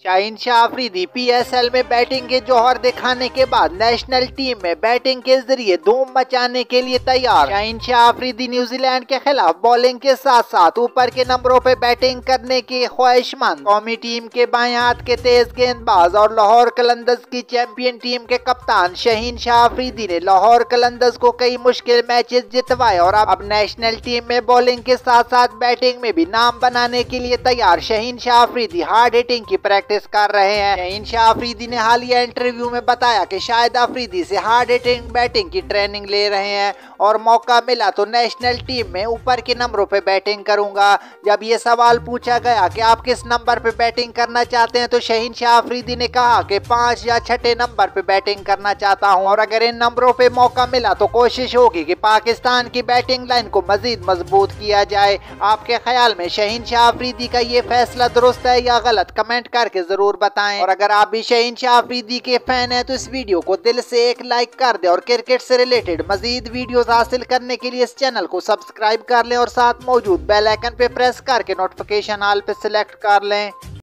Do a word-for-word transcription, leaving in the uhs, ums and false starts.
Shaheen Shah Afridi PSL में batting के जौहर दिखाने के बाद नेशनल टीम में बैटिंग के जरिए धूम मचाने के लिए तैयार। शाहीन शाह अफरीदी न्यूजीलैंड के खिलाफ बॉलिंग के साथ साथ ऊपर के नंबरों पर बैटिंग करने के ख्वाहिशमंद कौमी टीम के बाएं हाथ के तेज गेंदबाज और लाहौर कलंदर्स की चैंपियन टीम के कप्तान शाहीन शाह अफरीदी ने लाहौर कलंदर्स को कई मुश्किल मैचेस जितवाए और अब नेशनल टीम में बॉलिंग के साथ साथ बैटिंग में भी नाम बनाने के लिए तैयार। शाहीन शाह अफरीदी हार्ड हिटिंग की प्रैक्टिस कर रहे हैं। शाहीन शाह अफरीदी ने हालिया इंटरव्यू में बताया कि शायद अफरीदी से हार्ड हिटिंग बैटिंग की ट्रेनिंग ले रहे हैं और मौका मिला तो नेशनल टीम में ऊपर के नंबरों पे बैटिंग करूंगा। जब ये सवाल पूछा गया कि आप किस नंबर पे बैटिंग करना चाहते हैं तो शाहीन शाह अफरीदी ने कहा कि पांच या छठे नंबर पे बैटिंग करना चाहता हूं और अगर इन नंबरों पे मौका मिला तो कोशिश होगी कि पाकिस्तान की बैटिंग लाइन को मजीद मजबूत किया जाए। आपके ख्याल में शाहीन शाह अफरीदी का ये फैसला दुरुस्त है या गलत, कमेंट करके जरूर बताएं। और अगर आप भी शाहीन शाह अफरीदी के फैन हैं तो इस वीडियो को दिल से एक लाइक कर दें और क्रिकेट से रिलेटेड मजीद वीडियोस हासिल करने के लिए इस चैनल को सब्सक्राइब कर लें और साथ मौजूद बेल आइकन पे प्रेस करके नोटिफिकेशन ऑल पे सिलेक्ट कर लें।